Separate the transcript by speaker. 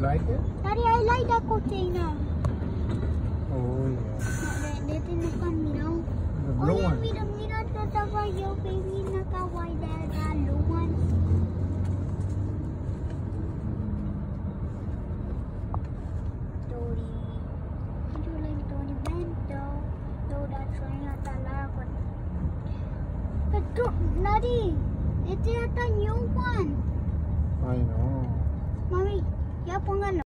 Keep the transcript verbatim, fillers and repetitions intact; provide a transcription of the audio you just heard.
Speaker 1: like it?
Speaker 2: Daddy, I like that container.
Speaker 1: Oh yeah.
Speaker 2: They didn't come, you know.
Speaker 1: The
Speaker 2: Oh
Speaker 1: blue
Speaker 2: yeah,
Speaker 1: one.
Speaker 2: mira, mira, tatawa yo baby nakawai there, that blue one. Tori, you like Tori Bento? Though that's why I talakot. But Daddy, it's a new one.
Speaker 1: I know.
Speaker 2: Mommy, ya pongan